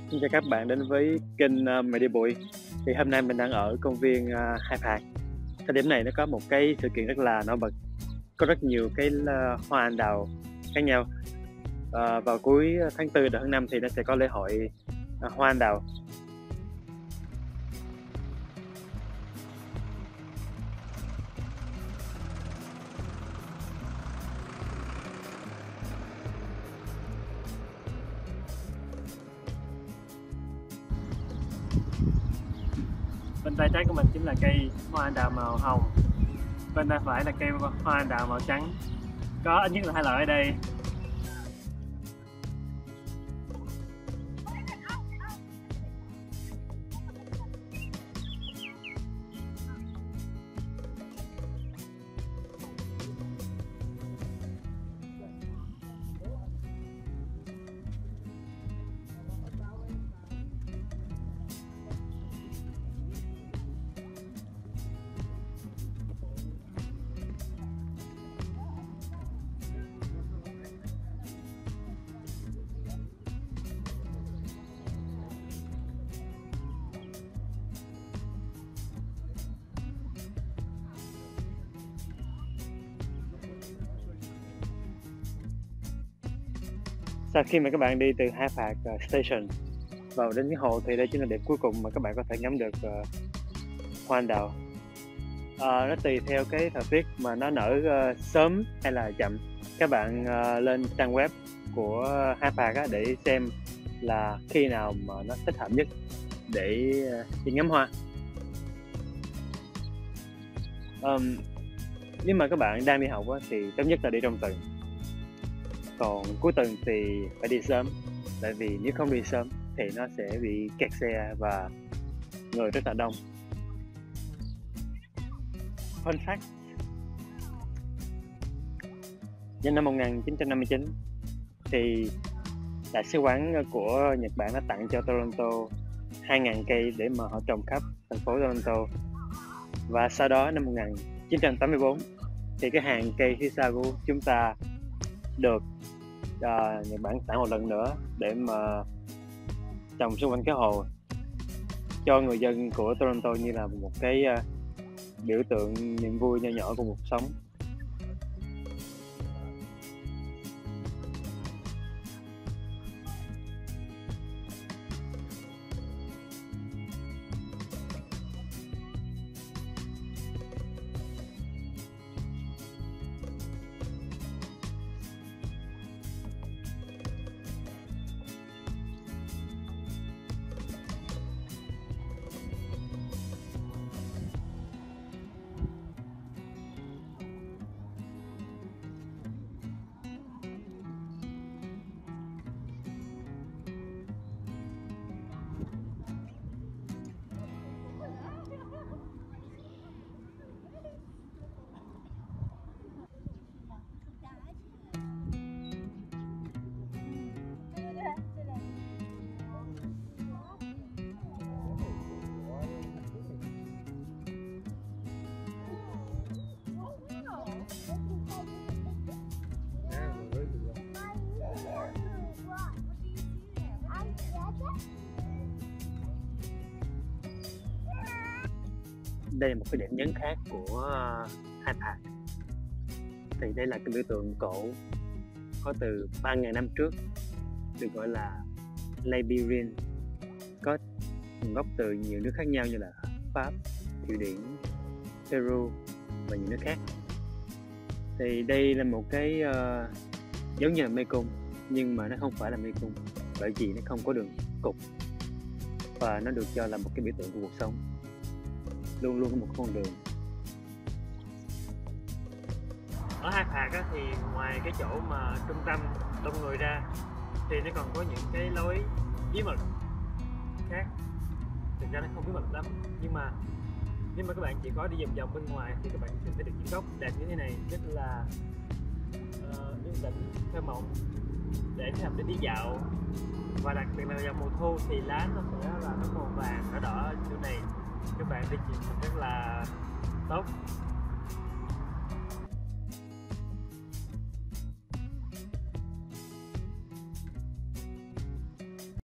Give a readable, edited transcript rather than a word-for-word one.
Xin chào các bạn đến với kênh Mày đi bụi. Thì hôm nay mình đang ở công viên Hai Phạt. Thời điểm này nó có một cái sự kiện rất là nổi bật, có rất nhiều cái hoa anh đào khác nhau. Vào cuối tháng 4 đầu tháng 5 thì nó sẽ có lễ hội hoa anh đào. Bên tay trái của mình chính là cây hoa anh đào màu hồng, bên tay phải là cây hoa anh đào màu trắng. Có ít nhất là hai loại ở đây. Sau khi mà các bạn đi từ Hai Phạt Station vào đến cái hồ thì đây chính là điểm cuối cùng mà các bạn có thể ngắm được hoa anh đào. Nó tùy theo cái thời tiết mà nó nở sớm hay là chậm. Các bạn lên trang web của Hai Phạt để xem là khi nào mà nó thích hợp nhất để đi ngắm hoa. Nếu mà các bạn đang đi học thì tốt nhất là đi trong tuần, còn cuối tuần thì phải đi sớm, tại vì nếu không đi sớm thì nó sẽ bị kẹt xe và người rất là đông. Fun fact: vào năm 1959 thì đại sứ quán của Nhật Bản đã tặng cho Toronto 2.000 cây để mà họ trồng khắp thành phố Toronto. Và sau đó năm 1984 thì cái hàng cây Hisagu chúng ta được Nhật Bản tặng một lần nữa để mà trồng xung quanh cái hồ cho người dân của Toronto như là một cái biểu tượng niềm vui nho nhỏ của cuộc sống. Đây là một cái điểm nhấn khác của Hai Phạt. Thì đây là cái biểu tượng cổ có từ 3.000 năm trước, được gọi là Liberian, có nguồn gốc từ nhiều nước khác nhau như là Pháp, Thụy Điển, Peru và nhiều nước khác. Thì đây là một cái giống như là mê cung, nhưng mà nó không phải là mê cung, bởi vì nó không có đường cục và nó được cho là một cái biểu tượng của cuộc sống, luôn luôn có một con đường. Ở Hai Phạt thì ngoài cái chỗ mà trung tâm đông người ra thì nó còn có những cái lối bí mật khác. Thực ra nó không bí mật lắm, nhưng mà nếu mà các bạn chỉ có đi vòng vòng bên ngoài thì các bạn sẽ thấy được những góc đẹp như thế này, rất là yên tĩnh, thơ mộng, để thích hợp để đi dạo. Và đặc biệt là vào mùa thu thì lá nó sẽ là nó màu vàng, nó đỏ ở chỗ này, các bạn đi chuyển rất là tốt.